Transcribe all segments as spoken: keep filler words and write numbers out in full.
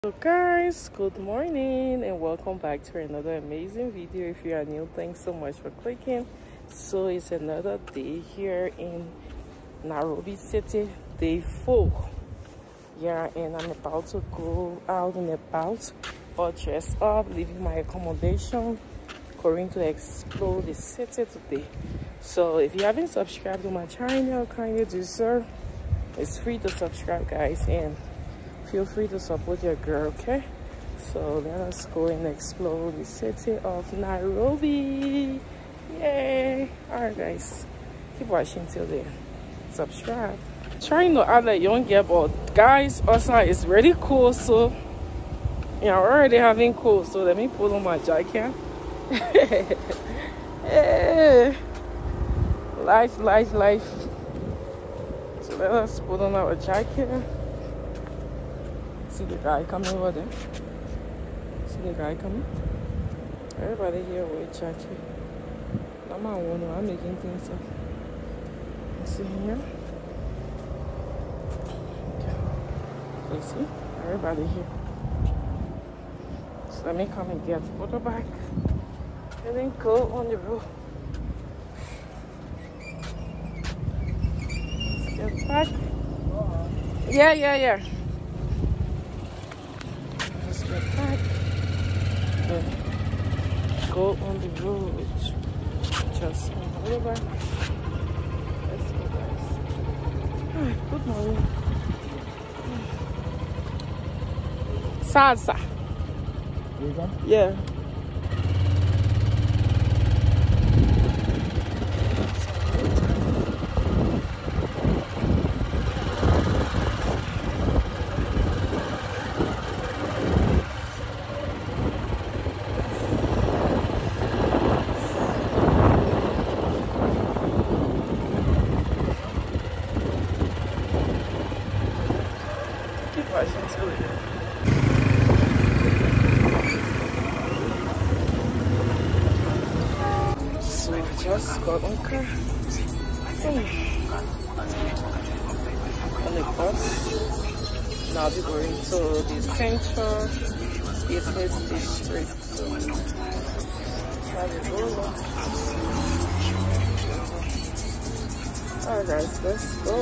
So guys, good morning and welcome back to another amazing video. If you are new, thanks so much for clicking. So it's another day here in Nairobi City, day four. Yeah, and I'm about to go out and about, all dressed up, leaving my accommodation, going to explore the city today. So if you haven't subscribed to my channel, kindly do so. It's free to subscribe, guys, and feel free to support your girl, okay? So let us go and explore the city of Nairobi. Yay! Alright guys, keep watching till the end. Subscribe. Trying to act like young girl, but guys, outside is really cool, so yeah, we're already having cold, so let me put on my jacket. Hey. Life, life, life. So let us put on our jacket. See the guy coming over there. See the guy coming. Everybody here with jacket. I'm not one. I'm making things up. See here. Okay. So you see, everybody here. So let me come and get the photo back, and then go on the road. Let's get back. Yeah, yeah, yeah. Back. Then go on the road. Just on the way back. Let's go, guys. Hi, good morning. Salsa. Yeah. So we just got on car. On the bus. Now we're going to the central business district. So have a go. Alright guys, let's go.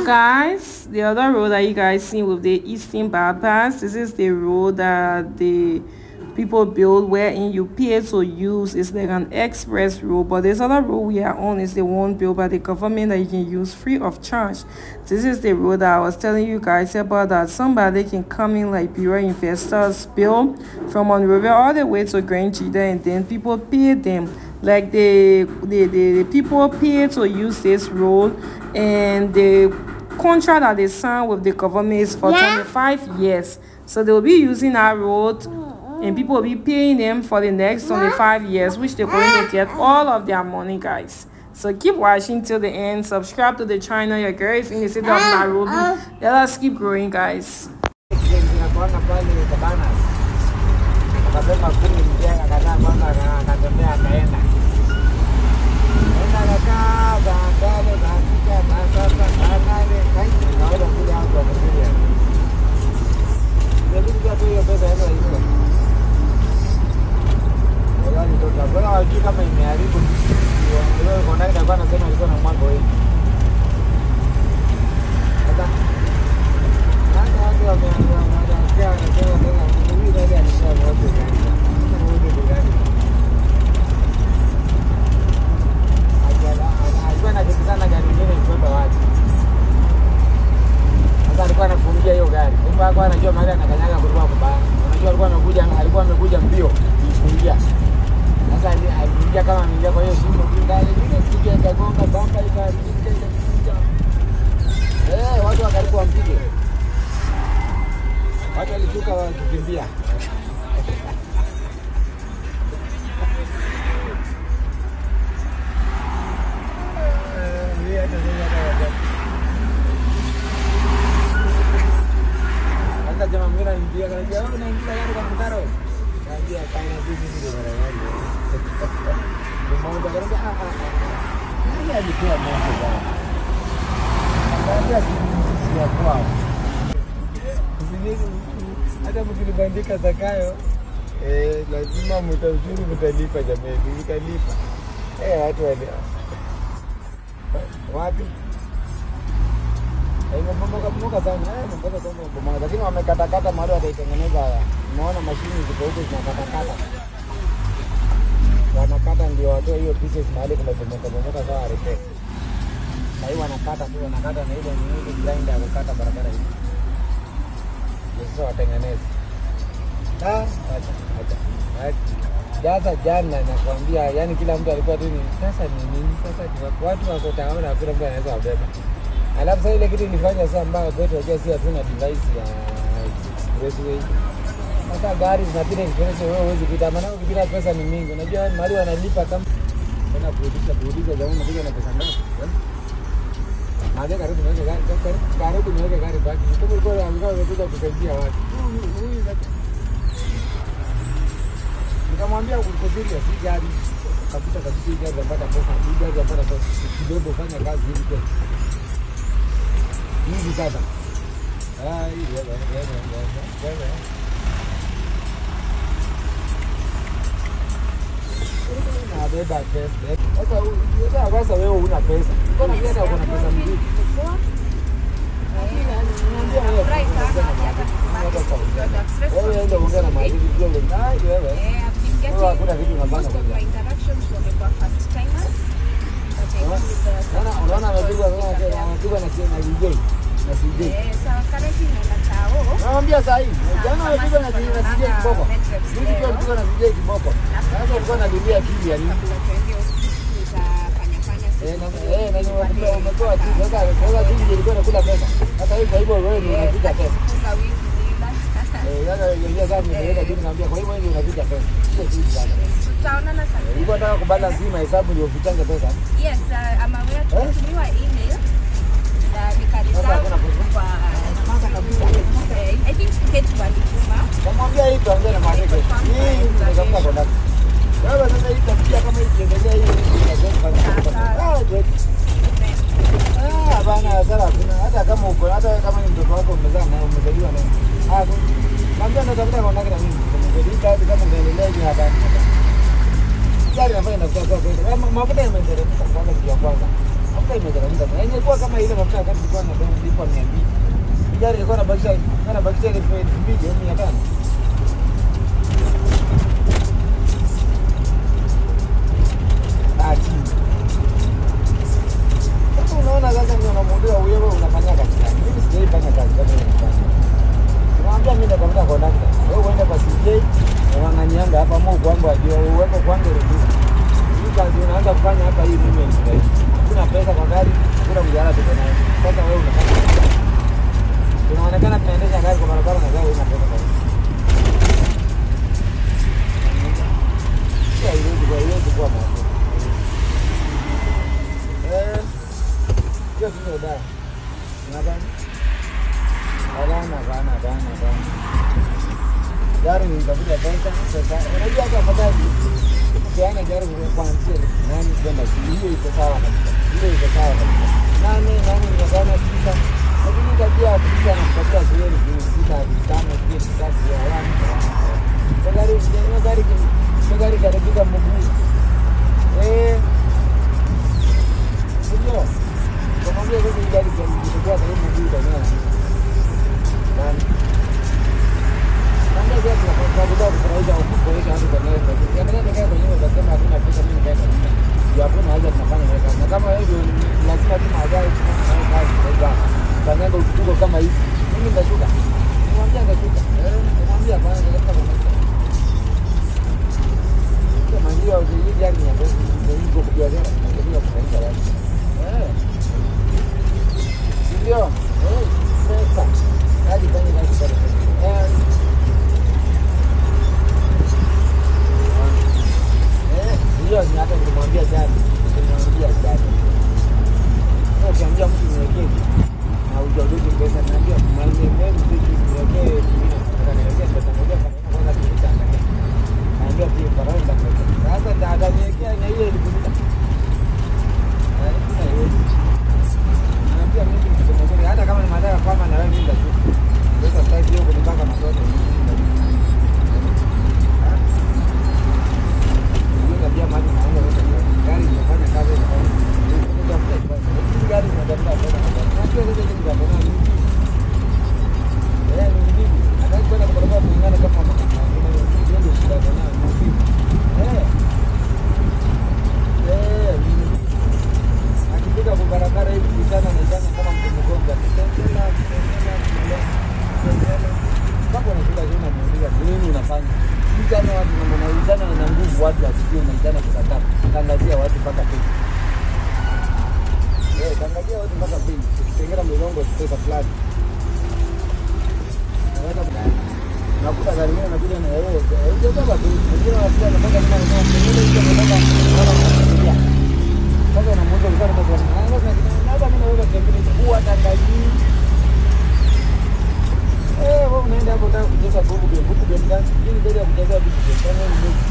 guys, the other road that you guys see with the Eastern Bypass, this is the road that the people build wherein you pay to use. It's like an express road, but this other road we are on is the one built by the government that you can use free of charge. This is the road that I was telling you guys about, that somebody can come in, like pure investors build from Monrovia all the way to Grand Jida, and then people pay them. Like the, the, the, the people pay to use this road, and the contract that they sign with the government is for yeah. twenty-five years. So they will be using our road, and people will be paying them for the next twenty-five years, which they're going to get all of their money, guys. So keep watching till the end. Subscribe to the channel. Your girl is in the city of Nairobi. Let us keep growing, guys. Hata mkibandika zakayo eh lazima mtaushuru mtalipa jamii, mtalipa. Eh watu wale. Wapi? Eh mbomoka mbomoka sana, eh mbomoka sana mbomoka. Lakini wamekata kata mahali wataitengeneza haya. Unaona mashini ziko huko zinakata kata. Wanakata ndio watoe hiyo pieces mahali kuna mbomoka mbomoka sawa repair. Na hiyo wanakata tu, wanakata na ile nyingine grinder wakata barabara hii. Sasa watengeneze. Ah, acha, acha. Sasa jana nakwambia, yani kila mtu alikuwa tu ni sasa ni nini? Sasa watu wako taona hakuna mtu anaweza kubeba. Alafu sasa ile kitu nilifanya sasa mbaya kwetu wajua si hatuna device ya expressway. Sasa gari zinapita expressway, wewe huwezi kupita, maana ukipita pesa ni mingi. Unajua mahali wanalipa kama tena kuuliza kuuliza jamaa unapiga na pesa ngapi? Ada karibu niweke gari, karibu niweke gari baki. Kama ulikuwa unataka kuja kusaidia watu. Huyu nikamwambia ulikosiri si gari. Kabisa kabisa hii gari zapata pesa, hii gari zapata pesa. Kidogo fanya kazi hivi kwa. Hivi sasa. Ah, hii wewe wewe wewe. Na beba pesa. Sasa wewe sasa wewe una pesa. Mbona unaenda uko na pesa mingi? Wewe ndio unaongea na maadili kidogo. Ah, wewe. Eh, wewe kuna kitu unabana kwa interactions wamekuwa first timers. Unaona unaona anapigwa anapigwa na na D J. Na D J. Eh, sawa currently naenda chao. Naambia sasa hivi. Jana anapigwa na D J kiboko. Mimi pia nilipigwa na D J kiboko. Sasa ulikuwa na dunia akili yani. Eh na eh na ndio umetoa tu sasa sasa jingi ilikuwa inakula pesa. Hata hiyo kwa hivyo wewe ndio unapiga pesa. Eh yana yeye sasa nimeweka jingi naambia kwa hivyo wewe unapiga pesa. Sio jingi sana. Tutaonana sana. Ulikuwa unataka kubalance hii mahesabu ndio ufitange pesa. Yes, I'm aware tumetumiwa email na nikalisahau kwa kwanza kabisa. I think skate walituma. Kamwambia hii tuanze na market. Hii ndio kama wewe sasa hii tabia kama ikiendelea hii ah bana sasa kuna hata kama uko hata kama ni mtoto wako umezaa na umezaliwa na ah mambo ndio tafuta kwa ndani mimi ndio kazi kama inaendelea hivi hapa gari nafanya na sasa kwa mafuta yameendelea kwanza kwa kwanza Mafuta imeteremka. Na ingekuwa kama ile mafuta wakati tulikuwa na demu lipo mia mbili. Gari ilikuwa na bakisha, kana bakisha ile elfu mbili au mia tano. Ati. Sasa unaona sasa ndio unamuondoa wewe unafanya kazi gani? Mimi sijaifanya kazi kama hiyo. Unaambia mimi nitakwenda kwa daktari. Wewe uende kwa C J, unang'anyanga hapa mwa kwangu ajue uweko kwangu rudi. Hii kazi unaanza kufanya hapa hii mimi ndio. Kuna pesa kwa gari, kuna mjara tuko nayo. Sasa wewe unafanya. Tunaonekana tunaendesha gari kwa barabara na gari unapenda kwa. Sio ile ndio ile kwa mambo. Eh. Sio sio dawa. Unadhani? Hapana, hapana, hapana, hapana. Gari ni kabisa pesa, pesa. Unajua hata afadhali ukiana gari kwa kwanza nani kwenda hiyo iko sawa kabisa. Hiyo iko sawa kabisa. Nani nani unadhani kisa? Lakini tabia kisa na tabia zile ni kisa vitano kile kasi ya wani. Gari ni gari ni gari karibika mguu. Eh. Ndio. Kama vile hizo gari zilikuwa karibu mguu ndio. Nani? Ndio ndio kwa sababu ndio tunaweza kuboresha hadi kwa leo. Kiangalia ndio kwa nini unasema hakuna pesa mimi ndio ndio. Ndio hapo na haja tunafanya kazi. Na kama hiyo lazima tu magari tunafanya kazi kwa sababu tuko kama hivi. Mimi nitashuka. Nimwambia nitashuka. Eh, nimwambia bana ndio kama kama. Kama ndio hii gari ni hapo ndio iko kwa biashara. Ndio kufanya kazi. Eh. Ndio. Eh, sasa. Hadi kwenye kazi pale. Eh. Ndio ni hata nimwambia jana, nimwambia jana. Sasa kiambia mtu niwekee na ujarudu pesa niambia mwanzo mimi sisi niwekee na niwekee pesa moja kwanza kitanda. Naambia pia barabara ndio. Sasa dada niwekea na hiyo ilikuwa. Na kuna hiyo. Naambia mimi nisemekeni hata kama ni madara kama na wewe ndio tu. Sasa sasa hiyo kunipanga masote. Dia maji naenda wote gari inafanya kazi na gari inadanda sana na sio ile ile ndio bwana ni eh ni nini hata kwenda kwa barabara kuingana kama mama ndio ndio shida bwana ni eh eh akifika kwa barabara hivi sana na sana kama mtu mgonjwa tena kama unashika zona muuliza nini unafanya kijana watu wanaulizana na nguvu watu wasijue unaitana kukataa. Tangazia watu mpaka pili. Eh, tangazia watu mpaka pili. Kitengera mlongo pesa fulani. Naweza kudai. Nakuta gari lingine nakuja na yeye. Hiyo baba tu. Wengine wanasema nataka nina nina pengine hiyo nataka wala kufikiria. Sasa na mmoja alikuwa anataka na naweza mimi naweza pengine kuwa tangazia. Eh, wewe unaenda hapo unataka kucheza bubu game, bubu game gani? Hii ni gari ya kucheza bubu game. Kama ni bubu.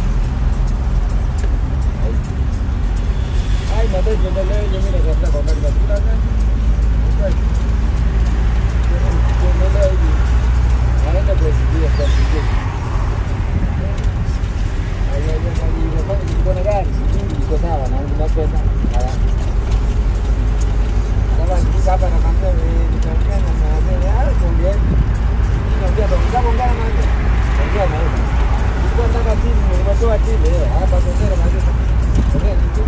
Ai, baadaye tuendelee yenyewe na kwa kwa kwa kuna gani? Tuendelee hivi. Anaenda kwa sijui kwa sijui. Ai, ai, ai, kwa nini kuna gari? Sijui iko sawa na una pesa. Haya. Kama ni hapa na kama nitaongea na mzee, ah, tuongee. Ndio ndio ngana naye. Ndio naye. Ndio nataka timu, nimetoa timu hapa tokea na hizo. Ndio ndio.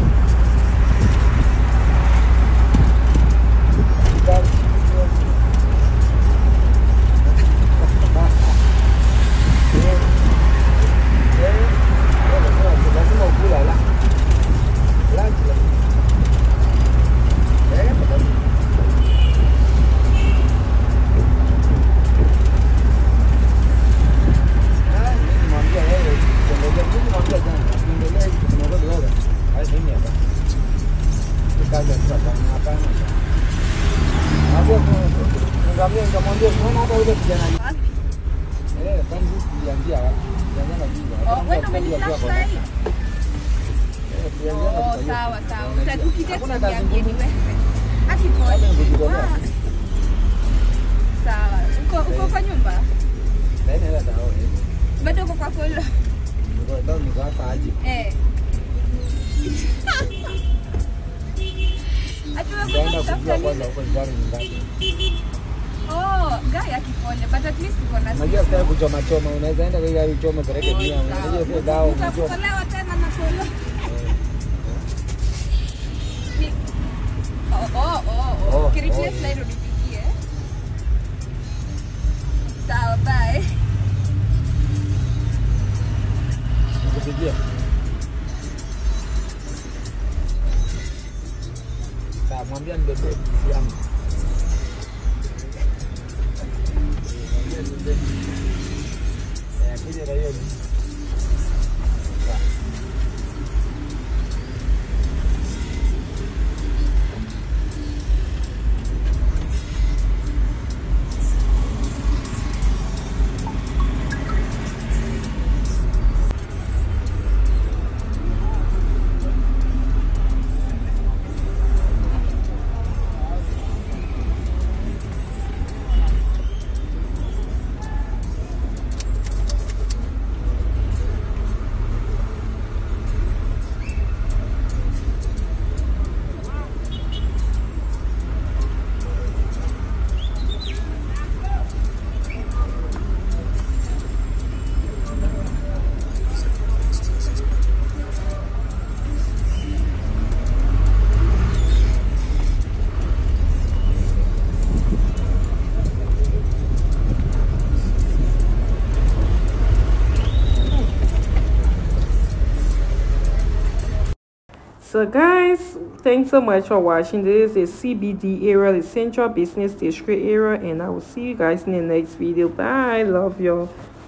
Lazima ukula la. Lunch la. Eh, Nikamwambia nikamwambia unaona hata yule kijana. Eh, kwani tulianzia wapi? Tulianzia wapi? Oh, wewe umeniflash sasa hivi. Eh, tulianzia Oh, sawa sawa. Utakukija tukiambie ni wewe. Akipoa. Sawa. Uko uko kwa nyumba? Ndio ndio sawa. Bado uko kwa kolo. Ndio ndio niko hapa aje. Eh. Ati Nitaenda wewe kujua kutafuta kwanza nini? huko Jari ni ngapi. Oh, gari ya kipole, but at least uko na Unajua sasa kuchoma choma, unaweza enda kwa gari uchome peleke mia. Unajua sio dawa kuchoma. utakutolewa tena na polo. Oh, oh, oh, Oh, oh. Kiriplay oh, slide unipigie. Sawa, bye. Nikupigia. Sawa, mwambie nibebe bizi yangu. Eh, kuja na hiyo. So guys, thanks so much for watching. This is a C B D area, the Central Business District area, and I will see you guys in the next video. Bye. Love y'all.